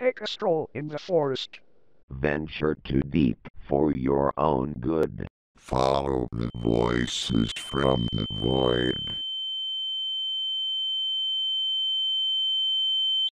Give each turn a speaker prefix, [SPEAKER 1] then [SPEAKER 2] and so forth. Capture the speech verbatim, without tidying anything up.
[SPEAKER 1] take a stroll in the forest.
[SPEAKER 2] Venture too deep for your own good.
[SPEAKER 3] Follow the voices from the void.